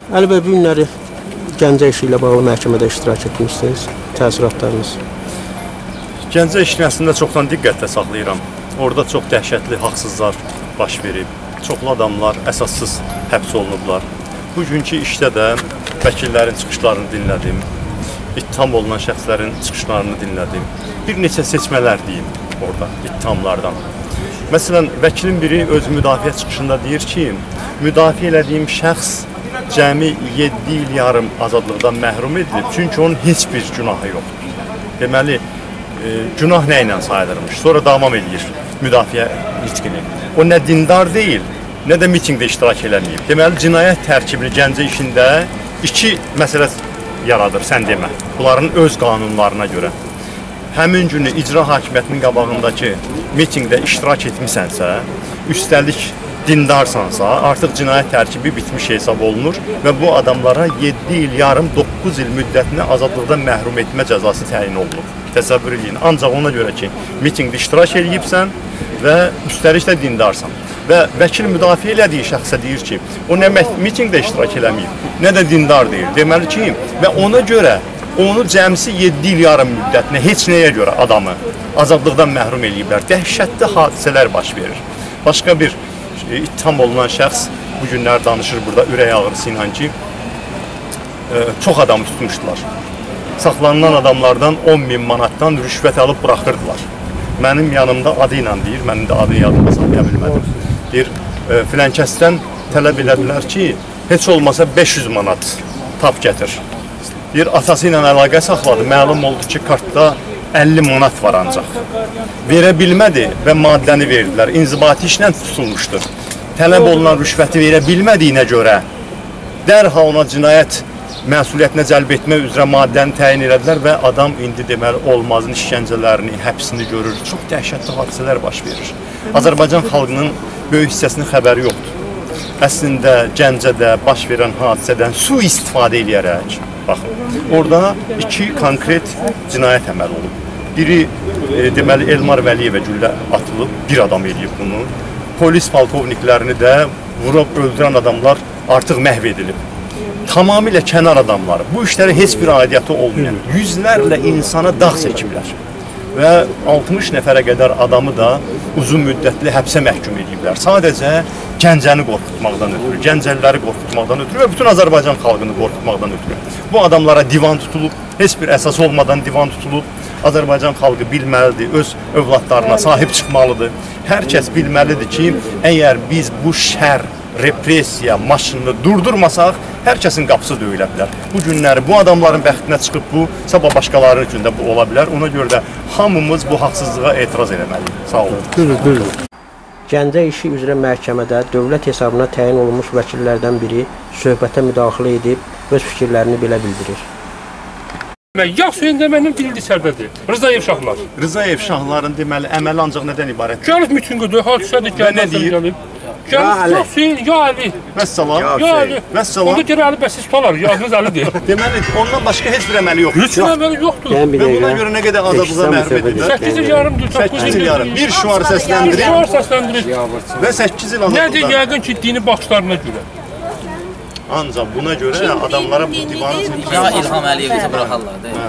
Əli bəy, bu günləri Gəncə işi ilə bağlı məhkəmədə iştirak etmişsiniz. Təəssüratlarınız? Gəncə işini əslində çoxdan diqqətlə saxlayıram. Orada çox dəhşətli haqsızlar baş verib. Çoxlu adamlar əsassız həbs olunublar. Bugünkü işdə də vəkillərin çıxışlarını dinlədim. İttiham olunan şəxslərin çıxışlarını dinlədim. Bir neçə seçmələr deyim orada ittihamlardan. Məsələn, vəkilin biri öz müdafiə çıxışında deyir ki, müdafiə elədiyim şəxs cəmi 7 il yarım azadlıqdan məhrum edilib, çünki onun heç bir günahı yoxdur. Deməli, günah nə ilə sayılırmış? Sonra davam edir müdafiə nitqini. O nə dindar deyil, nə də mitingdə iştirak eləməyib. Deməli, cinayət tərkibini Gəncə işində iki məsələ yaradır, sən demə. Bunların öz qanunlarına görə. Həmin günü icra hakimiyyətinin qabağındakı mitingdə iştirak etmisənsə, üstəlik dindarsansa, artıq cinayət tərkibi bitmiş hesab olunur və bu adamlara 7 il yarım 9 il müddətinə azadlıqdan məhrum etmə cəzası təyin olunur. Təsəvvür edin. Ancaq ona görə ki, mitingdə iştirak edibsən və üstəlik də dindarsan. Və vəkil müdafiə elədiyi şəxsə deyir ki, o nə mitingdə iştirak eləməyib, nə də dindar deyir. Deməli ki, və ona görə onu cəmsi 7 il yarım müddətinə heç nəyə görə adamı azadlıqdan məhrum eləyiblər. Dəhşətli hadisələr baş verir. Başqa bir ittiham olunan şəxs bu günlər danışır burada ürək ağrısı ilə ki, çox adam tutmuşdular. Saxlanılan adamlardan 10.000 manatdan rüşvət alıb buraxırdılar. Mənim yanımda adı ilə deyir, mənim də adı yadımda saxlaya bilmədim. Deyir, filankəsdən tələb elədilər ki, heç olmasa 500 manat tap gətir. Deyir, atası ilə əlaqə saxladı, məlum oldu ki, kartda 50 manat var ancaq. Verə bilmədi və maddəni verdilər. İnzibati işlə tutulmuşdur. Tələb olunan rüşvəti verə bilmədiyinə görə dərhal ona cinayət məsuliyyətinə cəlb etmək üzrə maddəni təyin elədilər və adam indi deməli olmazın işgəncələrini, həbsini görür. Çox dəhşətli hadisələr baş verir. Azərbaycan xalqının böyük hissəsinin xəbəri yoxdur. Əslində Gəncədə baş verən hadisədən sui-istifadə eləyərək, baxın, orada iki konkret cinayət əməli olub. Biri, deməli, Elmar Vəliyevə güllə atılıb, bir adam eləyib bunu. Polis polkovniklərini də vurub öldürən adamlar artıq məhv edilib. Tamamilə kənar adamlar, bu işlərə heç bir aidiyyatı olmayan, yüzlərlə insana dağ çəkiblər. Və 60 nəfərə qədər adamı da uzun müddətli həbsə məhkum ediblər. Sadəcə Gəncəni qorxutmaqdan ötürü, Gəncəliləri qorxutmaqdan ötürü və bütün Azərbaycan xalqını qorxutmaqdan ötürü. Bu adamlara divan tutulub, heç bir əsas olmadan divan tutulub. Azərbaycan xalqı bilməlidir, öz övladlarına sahib çıxmalıdır. Hər kəs bilməlidir ki, əgər biz bu şər, repressiya maşınını durdurmasaq, hər kəsin qapısı döyülə bilər. Bu günləri bu adamların bəxtinə çıxıb bu, sabah başqaları üçün də bu ola bilər. Ona görə də hamımız bu haqsızlığa etiraz eləməliyik. Sağ olun. Buyurun. Gəncə işi üzrə məhkəmədə dövlət hesabına təyin olunmuş vəkillərdən biri söhbətə müdaxilə edib öz fikirlərini belə bildirir. Yağ suyun demənin birinci səbəbi Rızayev şahlar. Rızayev şahların deməli əməli ancaq nədən ibarət? Gəlib mitinqədə, hadisədir, gəlib. Yağ suyun, yağ əli. Vəssalam. Yağ əli. Vəssalam. Onda gələ əli bəsiz tutarlar, yağınız əlidir. Deməli, ondan başqa heç bir əməli yoxdur. Heç bir əməli yoxdur. Və buna görə nə qədər azadlığa məhrum edilir? 8 il yarımdır, 8 il yarım. Bir şuar səsləndirir. Bir şuar səsləndirir. Və 8 il azadlıqda. Nədir, yəqin ki, dini baxışlarına görə. Ancaq buna görə adamlara bu divanı... Ya İlham Əliyevə buraxarlar.